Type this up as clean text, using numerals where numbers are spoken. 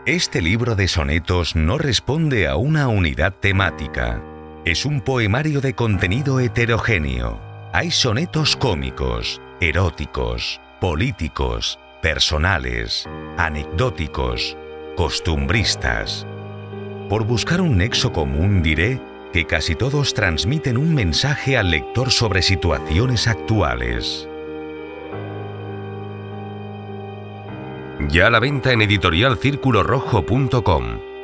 Este libro de sonetos no responde a una unidad temática. Es un poemario de contenido heterogéneo. Hay sonetos cómicos, eróticos, políticos, personales, anecdóticos, costumbristas. Por buscar un nexo común diré que casi todos transmiten un mensaje al lector sobre situaciones actuales. Ya a la venta en editorialcirculorrojo.com.